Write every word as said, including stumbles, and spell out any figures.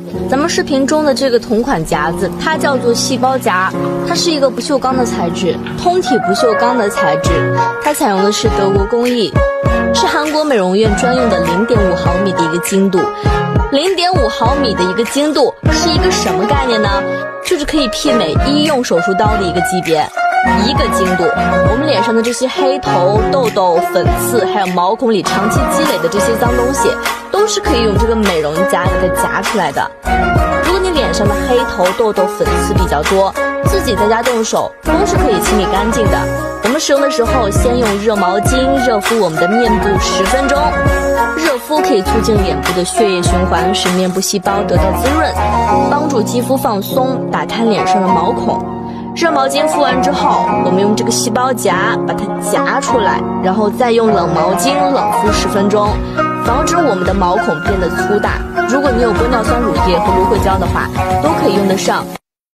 咱们视频中的这个同款夹子，它叫做细胞夹，它是一个不锈钢的材质，通体不锈钢的材质，它采用的是德国工艺，是韩国美容院专用的 零点五毫米的一个精度。零点五毫米的一个精度是一个什么概念呢？就是可以媲美医用手术刀的一个级别。一个精度，我们脸上的这些黑头、痘痘、粉刺，还有毛孔里长期积累的这些脏东西，都是可以用这个美容夹给它夹出来的。如果你脸上的黑头、痘痘、粉刺比较多，自己在家动手都是可以清理干净的。我们使用的时候，先用热毛巾热敷我们的面部十分钟。热敷可以促进脸部的血液循环，使面部细胞得到滋润，帮助肌肤放松，打开脸上的毛孔。热毛巾敷完之后，我们用这个细胞夹把它夹出来，然后再用冷毛巾冷敷十分钟，防止我们的毛孔变得粗大。如果你有玻尿酸乳液和芦荟胶的话，都可以用得上。